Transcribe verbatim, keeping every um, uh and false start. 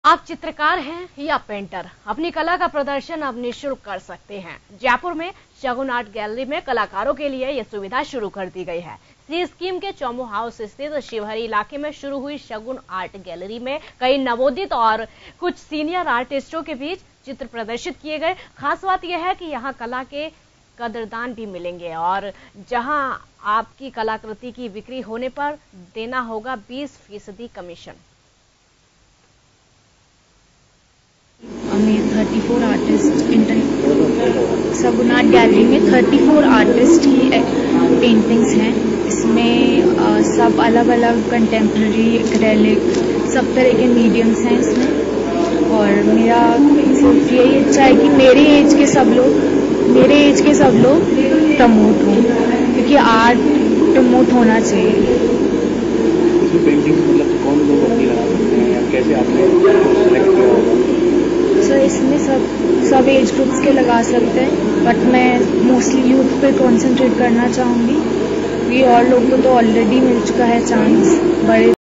आप चित्रकार हैं या पेंटर, अपनी कला का प्रदर्शन अब निःशुल्क कर सकते हैं। जयपुर में शगुन आर्ट गैलरी में कलाकारों के लिए यह सुविधा शुरू कर दी गई है। सी स्कीम के चौमू हाउस स्थित शिवहरी इलाके में शुरू हुई शगुन आर्ट गैलरी में कई नवोदित और कुछ सीनियर आर्टिस्टों के बीच चित्र प्रदर्शित किए गए। खास बात यह है कि यहाँ कला के कदरदान भी मिलेंगे और जहां आपकी कलाकृति की बिक्री होने पर देना होगा बीस फीसदी कमीशन। में चौंतीस आर्टिस्ट इंटर शगुन आर्ट गैलरी में चौंतीस आर्टिस्ट की पेंटिंग्स हैं। इसमें आ, सब अलग अलग कंटेम्प्रेरी, एक्रेलिक, सब तरह के मीडियम्स हैं इसमें। और मेरा सिर्फ यही इच्छा है कि मेरे एज के सब लोग मेरे एज के सब लोग प्रमोट हों, क्योंकि आर्ट प्रमोट होना चाहिए। इसमें पेंटिंग्स मतलब कौन लोग अपनी लगा सकते हैं या कैसे आपने सेलेक्ट किया होगा? सर इसमें सब सब एज ग्रुप्स के लगा सकते हैं, बट मैं मोस्टली यूथ पे कंसंट्रेट करना चाहूँगी। ये और लोगों को तो ऑलरेडी मिल चुका है चांस, बड़े